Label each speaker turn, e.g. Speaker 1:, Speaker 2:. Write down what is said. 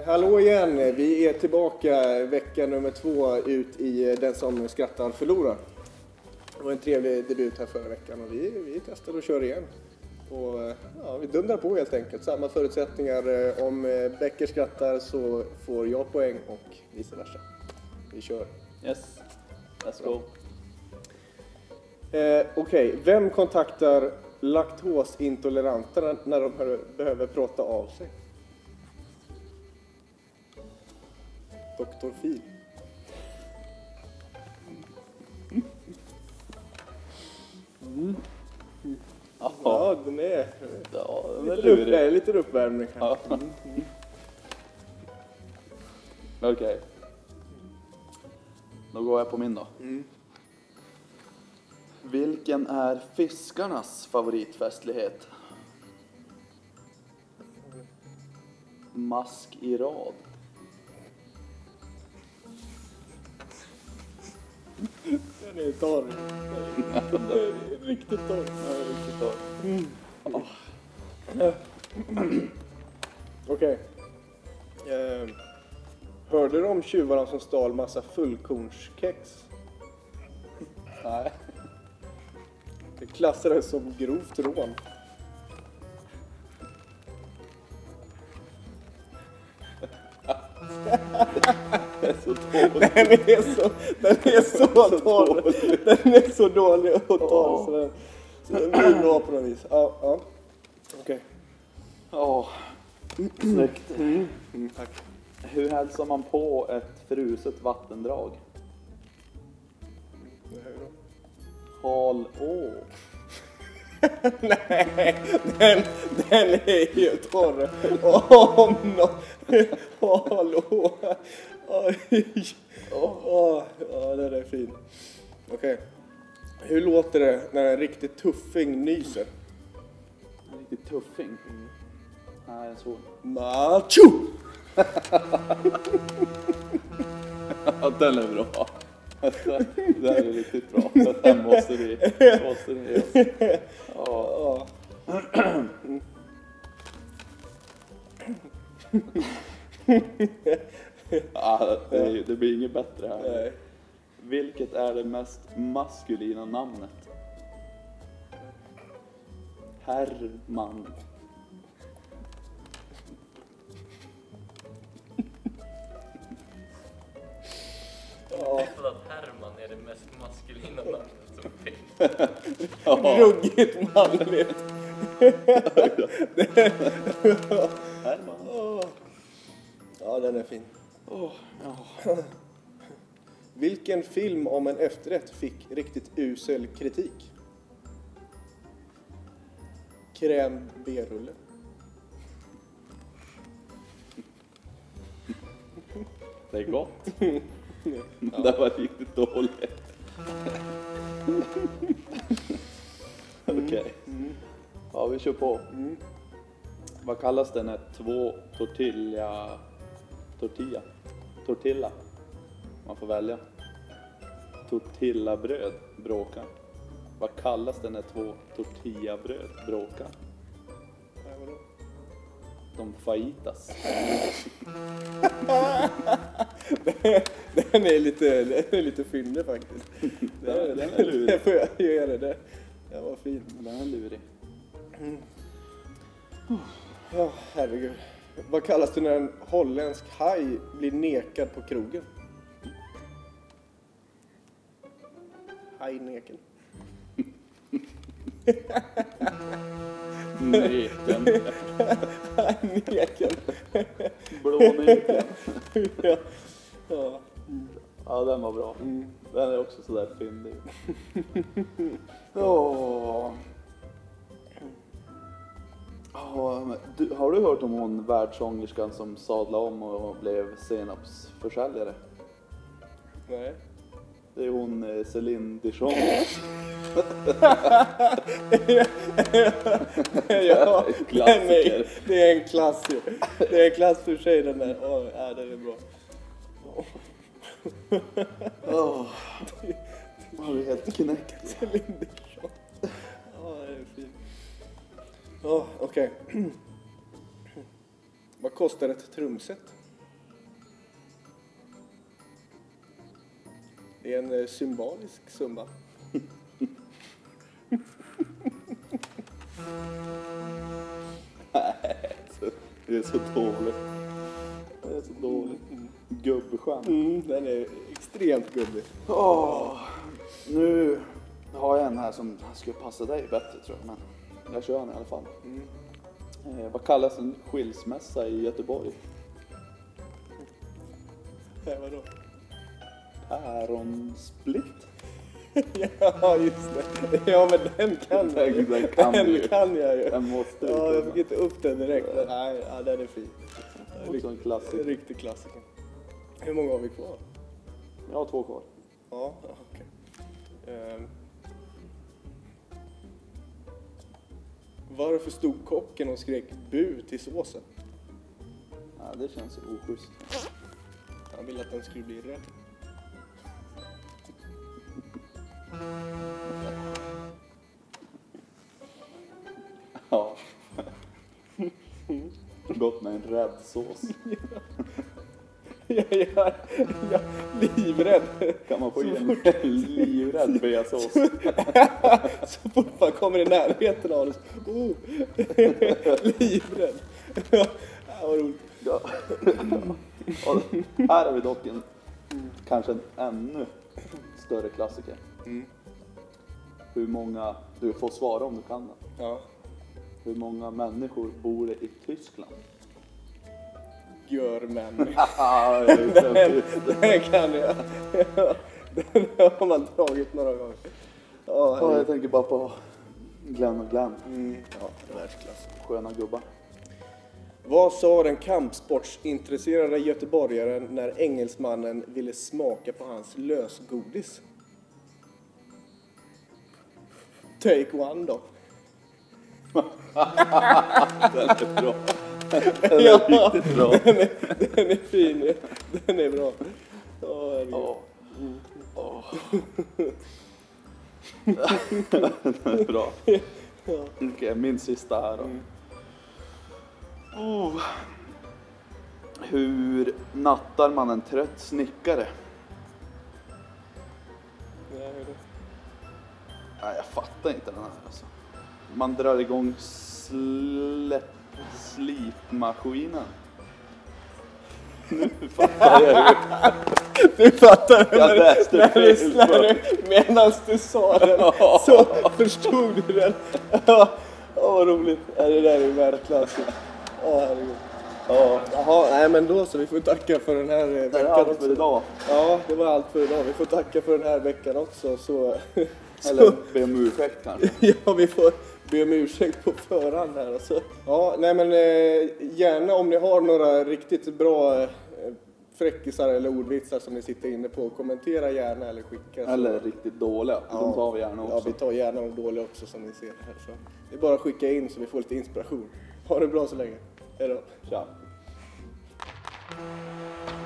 Speaker 1: Hallå igen, vi är tillbaka vecka nummer 2 ut i Den som skrattar förlorar. Det var en trevlig debut här förra veckan och vi testar och kör igen. Och ja, vi dundrar på helt enkelt. Samma förutsättningar. Om Becker skrattar så får jag poäng och vice versa. Vi kör.
Speaker 2: Yes, let's go.
Speaker 1: Okej, vem kontaktar laktosintoleranterna när de behöver prata av sig? Dr. Phil. Ja, den är lite uppvärmning här.
Speaker 2: Ja. Okej. Då går jag på min då. Vilken är fiskarnas favoritfestlighet? Mask i rad.
Speaker 1: Den är torr. Den är riktigt torr. Okej. Hörde du om tjuvarna som stal massa fullkornskex?
Speaker 2: Nej.
Speaker 1: Det klassades som grovt rån. Den är så torr. Den är så dålig och torr så den blir bra på något vis. Ja. Okej.
Speaker 2: Ja. Snyggt.
Speaker 1: Tack.
Speaker 2: Hur hälsar man på ett fruset vattendrag? Hal å.
Speaker 1: Nej, den är ju torr. Hallå. Ja, den är fin. Okej. Hur låter det när en riktigt tuffing nyser?
Speaker 2: En riktig tuffing. Nej, en svår.
Speaker 1: Macho!
Speaker 2: Ja, den är bra. Det här är riktigt bra. Den måste ni ge oss. Ja. Ja, det blir inget bättre här.
Speaker 1: Nej.
Speaker 2: Vilket är det mest maskulina namnet? Herman.
Speaker 3: Därför att Herman är det mest maskulina namnet som finns.
Speaker 1: Ruggigt manligt.
Speaker 2: Herman.
Speaker 1: Ja, den är fin. Vilken film om en efterrätt fick riktigt usel kritik? Crème B-rulle.
Speaker 2: Det är gott. Det var riktigt dåligt. Okej. Ja, vi kör på. Vad kallas det när två tortilla. Man får välja. Tortillabröd bråkar. Vad kallas det när två tortillabröd bråkar? De fajitas.
Speaker 1: Den är lite fyndig faktiskt. Den är lurig. Det får jag göra det. Den var fin.
Speaker 2: Den är lurig.
Speaker 1: Ja, herregud. Vad kallas det när en holländsk haj blir nekad på krogen? Hajneken.
Speaker 2: Neken.
Speaker 1: Hajneken.
Speaker 2: Blåneken.
Speaker 1: Ja.
Speaker 2: Ja, den var bra. Den är också sådär fyndig. Har du hört om hon världssångerskan som sadlade om och blev senapsförsäljare?
Speaker 1: Nej.
Speaker 2: Det är hon Céline Dion.
Speaker 1: Ja,
Speaker 2: klassiker.
Speaker 1: Det är en klass. Det är en klass för sig den där. Ja, den är bra.
Speaker 2: Var det helt knäckt.
Speaker 1: Céline Dion. Ja, det är fint. Ja, okej. Vad kostar ett trumset? Det är en symbolisk summa.
Speaker 2: Det är så dåligt. Det är så dåligt. Gubbskämt.
Speaker 1: Den är extremt gubbig.
Speaker 2: Nu har jag en här som skulle passa dig bättre tror jag. Men jag kör den i alla fall. Vad kallas en skilsmässa i Göteborg?
Speaker 1: Vadå?
Speaker 2: Päronsplit.
Speaker 1: Ja, just det. Ja, men den kan jag ju.
Speaker 2: Den kan jag ju.
Speaker 1: Den
Speaker 2: måste
Speaker 1: ja, jag fick inte upp den direkt. Nej, ja, den är fin.
Speaker 2: Också en klassiker.
Speaker 1: Riktig klassiker. Hur många har vi kvar?
Speaker 2: Jag har 2 kvar.
Speaker 1: Ja, okej. Varför stod kocken och skrek bu till såsen?
Speaker 2: Ja, det känns ju oschysst.
Speaker 1: Han ville att den skulle bli rädd.
Speaker 2: Ja. Gott med en rädd sås.
Speaker 1: Ja, livrädd.
Speaker 2: Kan man få in en livrädd beasås?
Speaker 1: Så fort man kommer i närheten av det. Livrädd. Ja, vad roligt.
Speaker 2: Ja. Och här har vi dock en, kanske en ännu större klassiker. Hur många, du får svara om du kan det.
Speaker 1: Ja.
Speaker 2: Hur många människor bor det i Tyskland?
Speaker 1: Görmän. Den kan jag. Den har man dragit några gånger.
Speaker 2: Ja, jag tänker bara på Glenn och Glenn.
Speaker 1: Ja, världsklass.
Speaker 2: Sköna gubbar.
Speaker 1: Vad sa den kampsportsintresserade göteborgaren när engelsmannen ville smaka på hans lösgodis? Take one då.
Speaker 2: Den är bra. Den är riktigt bra.
Speaker 1: Den är fin. Den är bra.
Speaker 2: Den är bra. Okej, min sista här då. Hur nattar man en trött snickare? Nej, jag fattar inte den här alltså. Man drar igång slipmaskinen. Nu fattar jag ju.
Speaker 1: Du fattar
Speaker 2: Jag läste fel.
Speaker 1: Medan du sa den så förstod du den. Vad roligt. Det där är världsklass. Herregud. Jaha, nej men då så. Vi får tacka för den här veckan.
Speaker 2: Det är allt för idag.
Speaker 1: Ja, det var allt för idag. Vi får tacka för den här veckan också. Så...
Speaker 2: Eller be om ursäkt kanske.
Speaker 1: Ja, vi får be om ursäkt på förhand här. Alltså. Ja, nej men gärna om ni har några riktigt bra fräckisar eller ordvitsar som ni sitter inne på. Kommentera gärna eller skicka. Så.
Speaker 2: Eller riktigt dåliga.
Speaker 1: Ja,
Speaker 2: de tar vi gärna också.
Speaker 1: Ja, vi tar gärna de dåliga också som ni ser här. Så. Det är bara att skicka in så vi får lite inspiration. Ha det bra så länge. Hej då.
Speaker 2: Tja.